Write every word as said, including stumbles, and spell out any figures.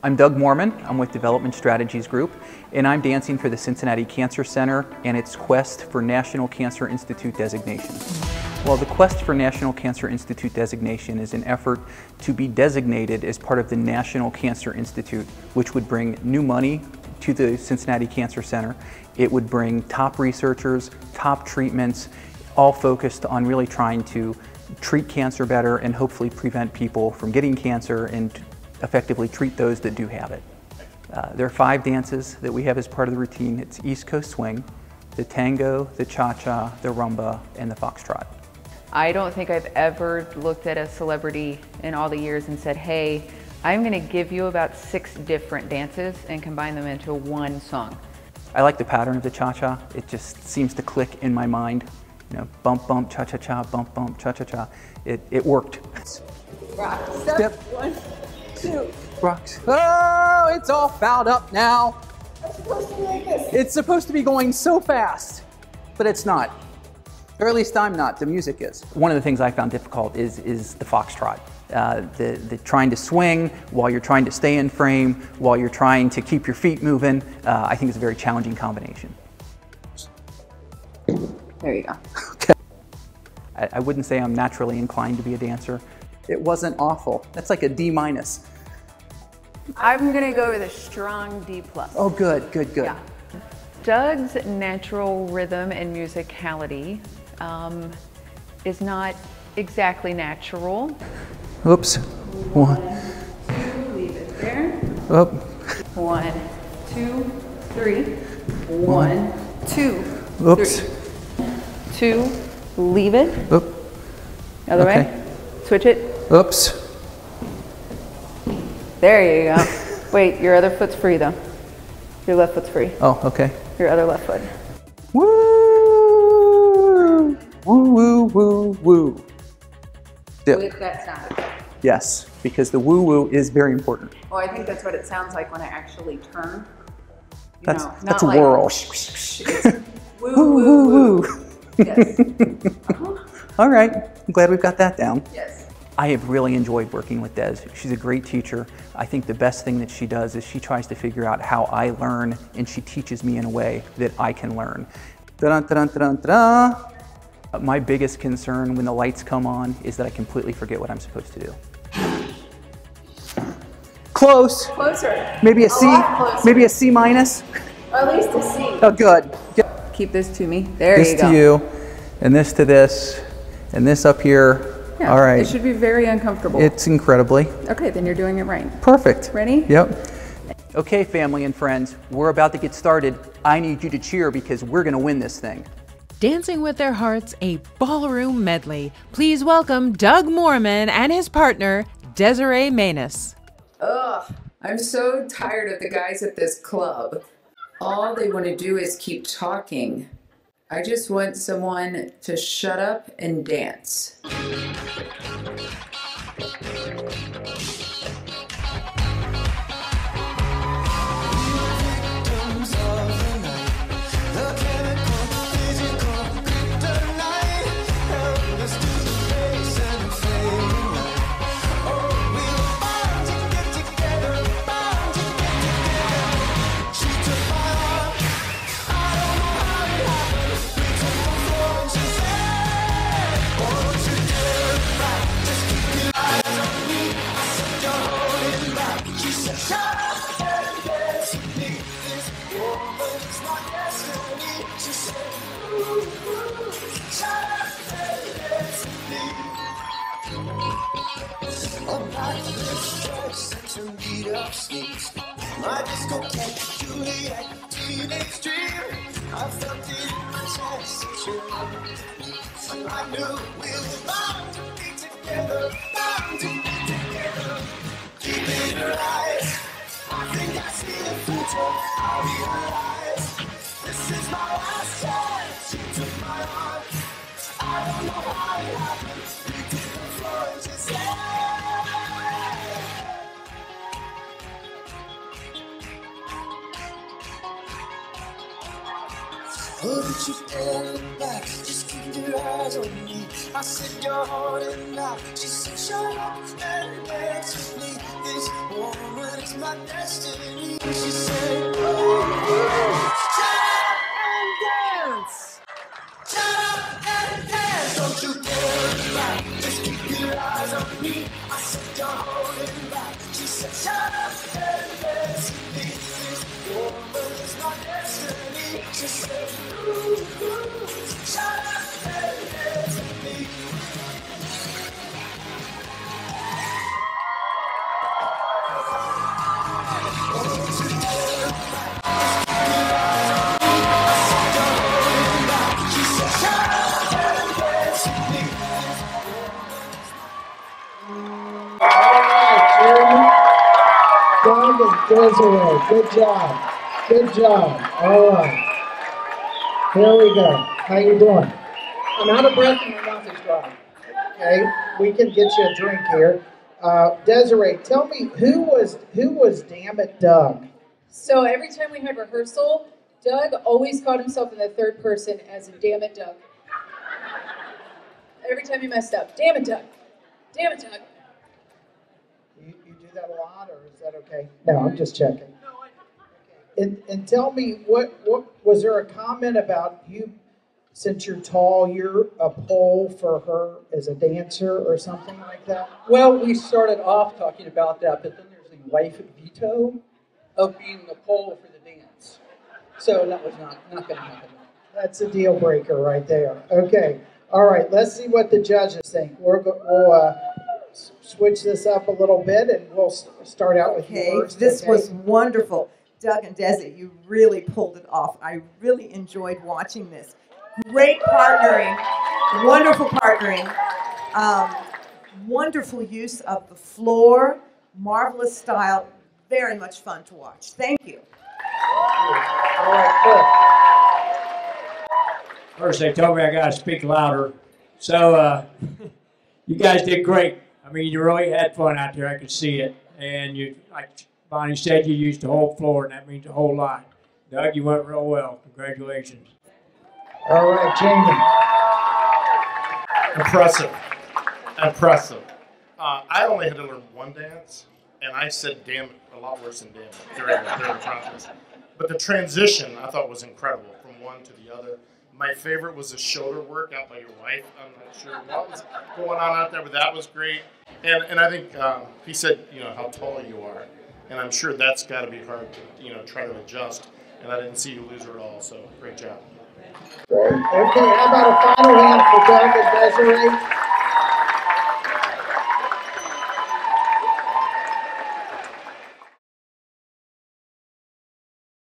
I'm Doug Moormann. I'm with Development Strategies Group, and I'm dancing for the Cincinnati Cancer Center and its quest for National Cancer Institute designation. Well, the quest for National Cancer Institute designation is an effort to be designated as part of the National Cancer Institute, which would bring new money to the Cincinnati Cancer Center. It would bring top researchers, top treatments, all focused on really trying to treat cancer better and hopefully prevent people from getting cancer and effectively treat those that do have it. Uh, there are five dances that we have as part of the routine. It's East Coast Swing, the Tango, the Cha-Cha, the Rumba, and the Foxtrot. I don't think I've ever looked at a celebrity in all the years and said, hey, I'm gonna give you about six different dances and combine them into one song. I like the pattern of the Cha-Cha. It just seems to click in my mind. You know, bump, bump, cha-cha-cha, bump, bump, cha-cha-cha. It, it worked. Rock, step, step. One, two. Rocks. Oh, it's all fouled up now. It's supposed to be like this. It's supposed to be going so fast, but it's not. Or at least I'm not, the music is. One of the things I found difficult is, is the foxtrot. Uh, the, the trying to swing while you're trying to stay in frame, while you're trying to keep your feet moving. Uh, I think it's a very challenging combination. There you go. Okay. I, I wouldn't say I'm naturally inclined to be a dancer. It wasn't awful. That's like a D minus. I'm gonna go with a strong D plus. Oh, good, good, good. Yeah. Doug's natural rhythm and musicality um, is not exactly natural. Oops. One, two, leave it there. Up. One, two, three. One, two, Oops. three. Two, leave it. Oop. Other Okay. way. Switch it. Oops. There you go. Wait, your other foot's free though. Your left foot's free. Oh, okay. Your other left foot. Woo! Woo, woo, woo, woo. Dip. With that sound effect. Yes, because the woo woo is very important. Oh, I think that's what it sounds like when I actually turn. You That's, know, that's a not like, whirl. It's woo, Woo, woo, woo. Yes. Uh-huh. All right, I'm glad we've got that down. Yes. I have really enjoyed working with Des. She's a great teacher. I think the best thing that she does is she tries to figure out how I learn, and she teaches me in a way that I can learn. Da-dun, da-dun, da-dun, da-dun. My biggest concern when the lights come on is that I completely forget what I'm supposed to do. Close. Closer. Maybe a A C. lot closer. Maybe a C minus. Or at least a C. Oh, good. Keep this to me. There This you go. to you, and this to this, and this up here. Yeah, all right. It should be very uncomfortable. It's incredibly. Okay, then you're doing it right. Perfect. Ready? Yep. Okay, family and friends, we're about to get started. I need you to cheer because we're going to win this thing. Dancing with their hearts, a ballroom medley. Please welcome Doug Moormann and his partner, Desiree Manus. Ugh, I'm so tired of the guys at this club. All they want to do is keep talking. I just want someone to shut up and dance. My disco cat, Juliet, teenage dream. I felt it in my chest. I knew we were bound to be together, bound to be together. Keep it right. I think I see the future. I realize this is my last chance. She took my heart. I don't know how it happened. We took the floor and she said. Wouldn't you dare look back, just keep your eyes on me. I said you're holding back, she said shut up and dance with me. This woman is my destiny. She said, ooh, shut up and dance. Shut up and dance. Don't you dare look back, just keep your eyes on me. I said you're holding back, she said shut up and dance with me. This woman is my destiny. She said, ooh, ooh, shut up and dance with me. Doug and Desiree, good job. Good job. All right. Here we go. How you doing? I'm out of breath and my mouth is dry. Okay, we can get you a drink here. Uh, Desiree, tell me who was who was Damn It Doug? So every time we had rehearsal, Doug always caught himself in the third person as Damn It Doug. Every time he messed up, Damn it Doug. Damn it Doug. You, you do that a lot, or is that okay? No, I'm just checking. And, and tell me, what, what was there a comment about you, since you're tall, you're a pole for her as a dancer or something like that? Well, we started off talking about that, but then there's the wife veto of being the pole for the dance. So that was not, not going to happen. That's a deal breaker right there. Okay. All right. Let's see what the judges think. We're go we'll uh, switch this up a little bit, and we'll start out with okay, you first. This okay? was wonderful. Doug and Desi, you really pulled it off. I really enjoyed watching this. Great partnering, wonderful partnering, um, wonderful use of the floor, marvelous style, very much fun to watch. Thank you. All right, First, they told me I got to speak louder. So, uh, you guys did great. I mean, you really had fun out there. I could see it. And you, like Bonnie said, you used the whole floor, and that means a whole lot. Doug, you went real well. Congratulations. All right, Jamie. Impressive. Impressive. Uh, I only had to learn one dance, and I said damn it a lot worse than damn it during the, during the process. But the transition I thought was incredible from one to the other. My favorite was the shoulder work out by your wife. I'm not sure what was going on out there, but that was great. And and I think um, he said, you know, how tall you are. And I'm sure that's got to be hard to, you know, try to adjust. And I didn't see you lose her at all, so great job. Okay, how about a final hand for Doug and Desiree?